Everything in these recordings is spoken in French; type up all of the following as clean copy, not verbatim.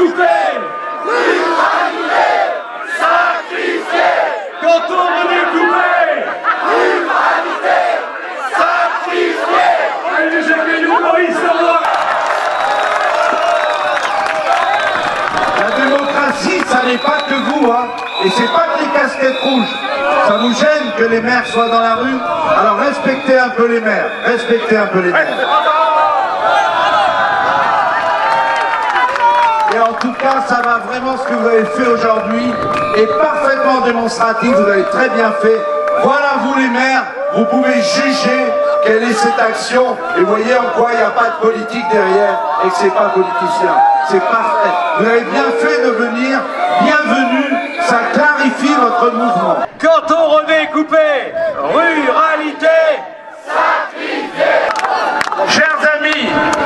couper, ruralité, sacrifiée. Quand on remet couper, ruralité, sacrifiée. Allez, j'ai nous, Maurice Leroy. La démocratie, ça n'est pas que vous, hein. Et c'est pas que les casquettes rouges. Ça vous gêne que les maires soient dans la rue? Alors respectez un peu les maires. Respectez un peu les maires. Et en tout cas, ça va vraiment, ce que vous avez fait aujourd'hui est parfaitement démonstratif, vous avez très bien fait. Voilà, vous les maires, vous pouvez juger quelle est cette action et voyez en quoi il n'y a pas de politique derrière et que c'est pas politicien. C'est parfait. Vous avez bien fait de venir, bienvenue, ça clarifie votre mouvement. Quand on remet couper, ruralité, sacrifiée. Chers amis,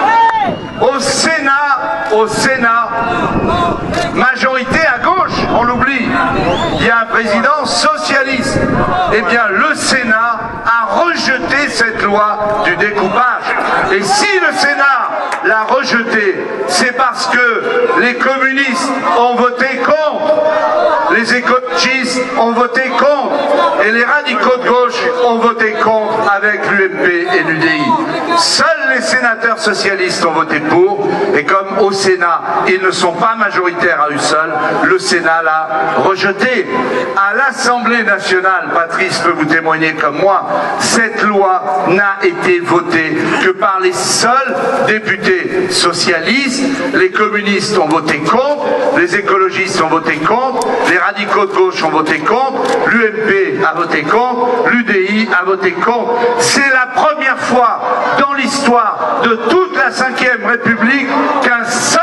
au Sénat, majorité à gauche, on l'oublie, il y a un président socialiste. Eh bien, le Sénat a rejeté cette loi du découpage. Et si le Sénat l'a rejetée, c'est parce que les communistes ont voté contre, les écologistes ont voté contre, et les radicaux de gauche ont voté contre avec l'UMP et l'UDI. Seuls les sénateurs socialistes ont voté pour, et comme au Sénat, ils ne sont pas majoritaires à eux seuls, le Sénat l'a rejeté. À l'Assemblée nationale, Patrice peut vous témoigner comme moi, cette loi n'a été votée que par les seuls députés socialistes. Les communistes ont voté contre, les écologistes ont voté contre, les radicaux de gauche ont voté contre, l'UMP a voté contre, l'UDI a voté contre. C'est la première fois dans l'histoire de toute la Ve République qu'un seul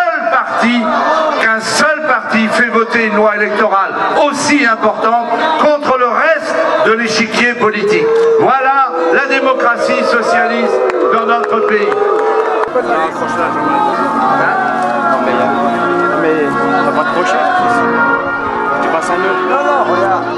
parti fait voter une loi électorale aussi importante contre le reste de l'échiquier politique. Voilà la démocratie socialiste dans notre pays. Non mais t'as pas de crochet. Tu passes en deux. Non, regarde.